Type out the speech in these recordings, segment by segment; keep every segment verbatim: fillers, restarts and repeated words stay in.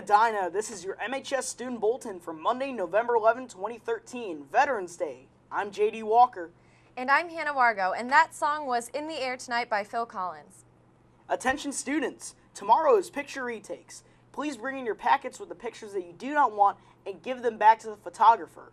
Medina, this is your M H S Student Bulletin for Monday, November eleventh, twenty thirteen, Veterans Day. I'm J D Walker. And I'm Hannah Wargo, and that song was In the Air Tonight by Phil Collins. Attention students, tomorrow is picture retakes. Please bring in your packets with the pictures that you do not want and give them back to the photographer.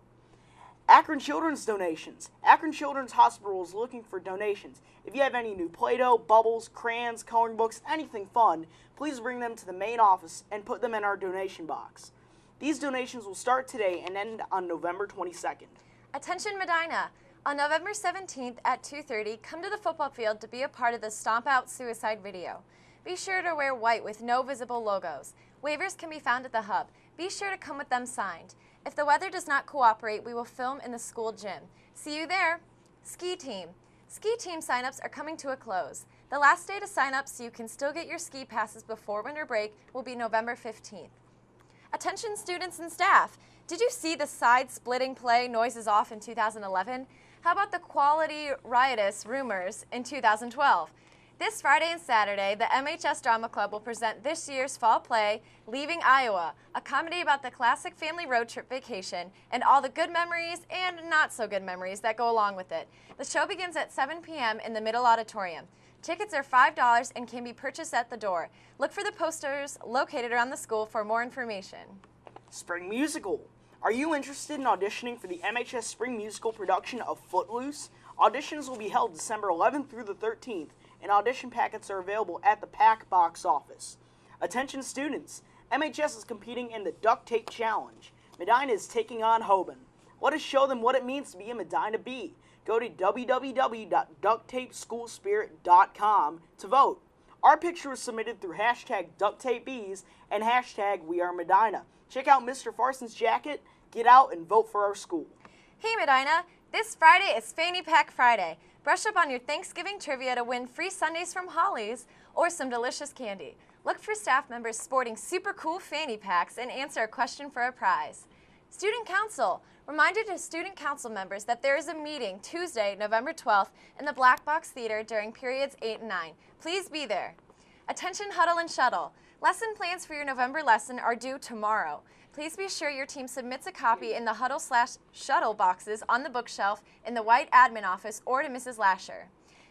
Akron Children's donations. Akron Children's Hospital is looking for donations. If you have any new Play-Doh, bubbles, crayons, coloring books, anything fun, please bring them to the main office and put them in our donation box. These donations will start today and end on November twenty-second. Attention Medina! On November seventeenth at two thirty, come to the football field to be a part of the Stomp Out Suicide video. Be sure to wear white with no visible logos. Waivers can be found at the hub. Be sure to come with them signed. If the weather does not cooperate, we will film in the school gym. See you there. Ski team. Ski team signups are coming to a close. The last day to sign up so you can still get your ski passes before winter break will be November fifteenth. Attention students and staff. Did you see the side-splitting play Noises Off in two thousand eleven? How about the quality riotous Rumors in two thousand twelve? This Friday and Saturday, the M H S Drama Club will present this year's fall play, Leaving Iowa, a comedy about the classic family road trip vacation and all the good memories and not so good memories that go along with it. The show begins at seven p m in the Middle Auditorium. Tickets are five dollars and can be purchased at the door. Look for the posters located around the school for more information. Spring Musical. Are you interested in auditioning for the M H S Spring Musical production of Footloose? Auditions will be held December eleventh through the thirteenth, and audition packets are available at the P A C box office. Attention students, M H S is competing in the Duct Tape Challenge. Medina is taking on Hoban. Let us show them what it means to be a Medina Bee. Go to w w w dot duct tape school spirit dot com to vote. Our picture was submitted through hashtag DuctTapeBees and hashtag We Are Medina. Check out Mister Farson's jacket, get out, and vote for our school. Hey Medina, this Friday is Fanny Pack Friday. Brush up on your Thanksgiving trivia to win free sundaes from Holly's or some delicious candy. Look for staff members sporting super cool fanny packs and answer a question for a prize. Student Council. Reminder to Student Council members that there is a meeting Tuesday, November twelfth in the Black Box Theater during periods eight and nine. Please be there. Attention Huddle and Shuttle. Lesson plans for your November lesson are due tomorrow. Please be sure your team submits a copy in the Huddle slash Shuttle boxes on the bookshelf in the white admin office or to Missus Lasher.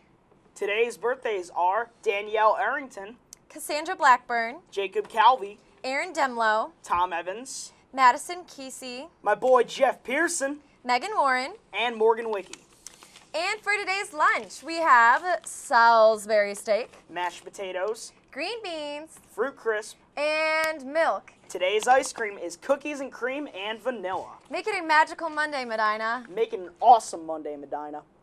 Today's birthdays are Danielle Arrington, Cassandra Blackburn, Jacob Calvey, Aaron Demlow, Tom Evans, Madison Kesey, my boy Jeff Pearson, Megan Warren, and Morgan Wickie. And for today's lunch, we have Salisbury steak, Mashed potatoes, green beans, fruit crisp, and milk. Today's ice cream is cookies and cream and vanilla. Make it a magical Monday, Medina. Make it an awesome Monday, Medina.